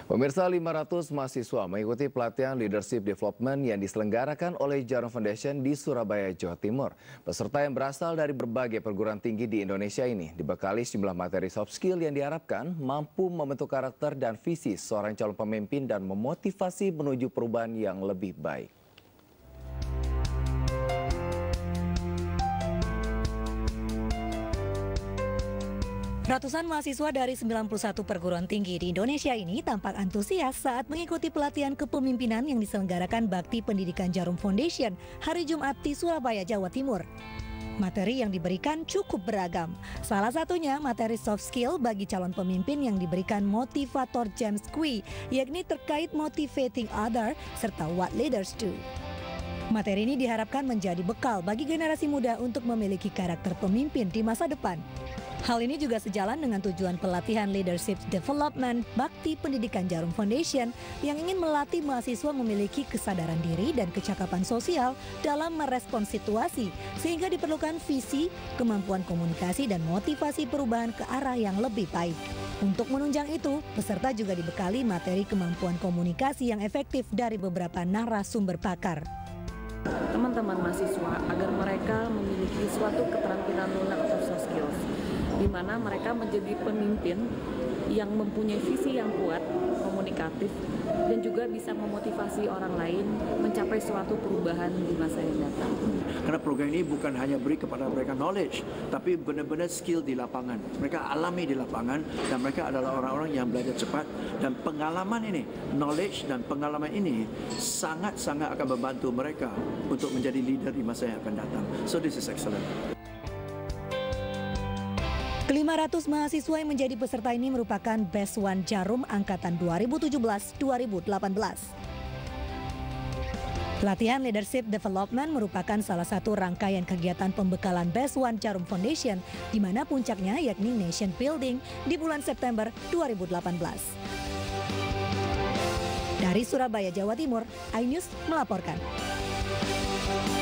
Pemirsa, 500 mahasiswa mengikuti pelatihan Leadership Development yang diselenggarakan oleh Jarum Foundation di Surabaya, Jawa Timur. Peserta yang berasal dari berbagai perguruan tinggi di Indonesia ini dibekali sejumlah materi soft skill yang diharapkan mampu membentuk karakter dan visi seorang calon pemimpin dan memotivasi menuju perubahan yang lebih baik. Ratusan mahasiswa dari 91 perguruan tinggi di Indonesia ini tampak antusias saat mengikuti pelatihan kepemimpinan yang diselenggarakan Bakti Pendidikan Jarum Foundation hari Jumat di Surabaya, Jawa Timur. Materi yang diberikan cukup beragam. Salah satunya materi soft skill bagi calon pemimpin yang diberikan motivator James Kui, yakni terkait motivating other serta what leaders do. Materi ini diharapkan menjadi bekal bagi generasi muda untuk memiliki karakter pemimpin di masa depan. Hal ini juga sejalan dengan tujuan pelatihan Leadership Development Bakti Pendidikan Jarum Foundation yang ingin melatih mahasiswa memiliki kesadaran diri dan kecakapan sosial dalam merespons situasi, sehingga diperlukan visi, kemampuan komunikasi, dan motivasi perubahan ke arah yang lebih baik. Untuk menunjang itu, peserta juga dibekali materi kemampuan komunikasi yang efektif dari beberapa narasumber pakar. Teman-teman mahasiswa agar mereka memiliki suatu keterampilan lunak atau soft skills, di mana mereka menjadi pemimpin yang mempunyai visi yang kuat, komunikatif, dan juga bisa memotivasi orang lain mencapai suatu perubahan di masa yang datang. Karena program ini bukan hanya beri kepada mereka knowledge, tapi benar-benar skill di lapangan. Mereka alami di lapangan dan mereka adalah orang-orang yang belajar cepat, dan pengalaman ini, knowledge dan pengalaman ini sangat-sangat akan membantu mereka untuk menjadi leader di masa yang akan datang. So this is excellent. Ke-500 mahasiswa yang menjadi peserta ini merupakan Best One Jarum Angkatan 2017-2018. Pelatihan Leadership Development merupakan salah satu rangkaian kegiatan pembekalan Best One Jarum Foundation, di mana puncaknya yakni Nation Building di bulan September 2018. Dari Surabaya, Jawa Timur, iNews melaporkan.